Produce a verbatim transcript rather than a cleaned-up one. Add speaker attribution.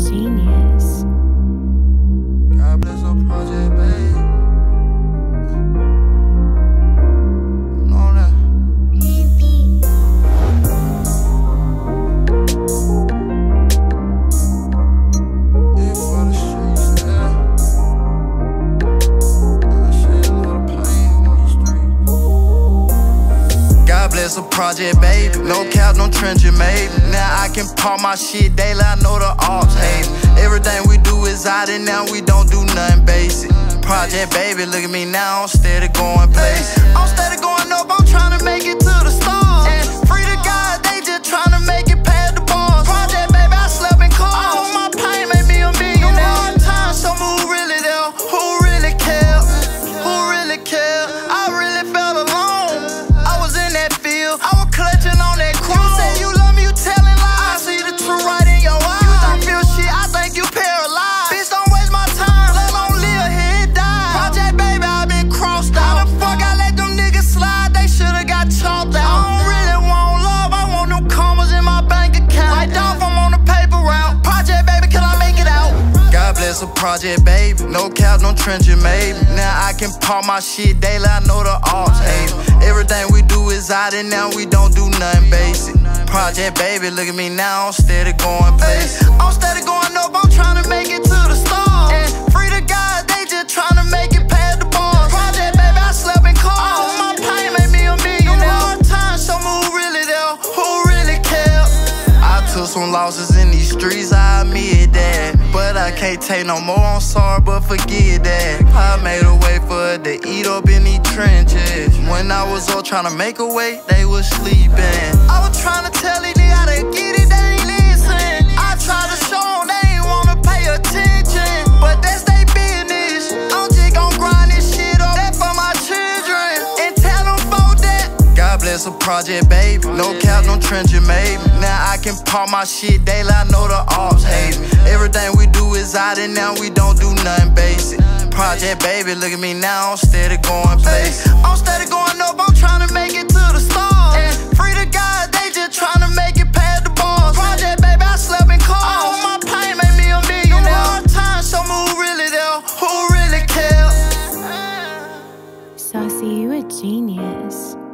Speaker 1: genius.
Speaker 2: God bless our project, babe. Know that. Live for the streets, yeah. I shed a lot of pain in these streets. God bless a project, baby. No cap, no trenching, maybe. Now I can park my shit daily, I know the ops hate. Everything we do is out and now we don't do nothing basic. Project, baby, look at me now, I'm steady going places. I'm steady going up, I'm trying to make it to the stars. And free to God, they just trying to make it past the bars. Project, baby, I slept in cars. I hold my pain, made me a millionaire. Hard time, show me who really there, who really care, who really care. I really felt alone, I was in that field, I was clutching on that chrome. You say you love me, you telling lies. I see the truth right in your eyes. You don't feel shit, I think you paralyzed. Bitch, don't waste my time, let alone live here, die. Project, baby, I been crossed out. How the fuck I let them niggas slide? They shoulda got chopped out. I don't really want love, I want them commas in my bank account. Like Dolph, I'm on the paper route. Project, baby, can I make it out? God bless a project, baby. No cap, no trenching, maybe. Now I can park my shit daily, I know the ops hate. Everything we do is out and now we don't do nothing basic. Project, baby, look at me now, I'm steady going places. I'm steady going up, I'm trying to make it to the stars. And free to God, they just trying to make it past the bars. Project, baby, I slept in cars. I hold my pain, made me a millionaire. Hard time, show me who really there, who really care. I took some losses in these streets, I admit that. But I can't take no more, I'm sorry, but forget that. I made a way for her to eat up in these trenches. When I was up trying to make a way, they was sleeping. I was trying to tell these niggas how to get it, they ain't listen. I tried to show them, they ain't wanna pay attention. But that's they business, I'm just gon' grind this shit up. That for my children, and tell them for that. God bless a project, baby. No cap, no trenching, maybe. Now I can park my shit daily, I know the ops hate. Everything we do is out and now we don't do nothing basic. Project, baby, look at me now, I'm steady going places. I'm steady going up, I'm trying to make it to the stars. And free to God, they just trying to make it past the bars. Project, baby, I slept in cars. I hold my pain, made me a millionaire. Hard time, show me who really there, who really care.
Speaker 1: Saucy, you a genius.